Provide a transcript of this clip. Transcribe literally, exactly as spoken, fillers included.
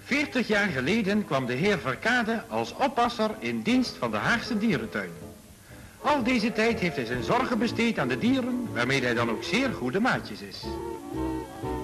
Veertig jaar geleden kwam de heer Verkade als oppasser in dienst van de Haagse dierentuin. Al deze tijd heeft hij zijn zorgen besteed aan de dieren, waarmee hij dan ook zeer goede maatjes is.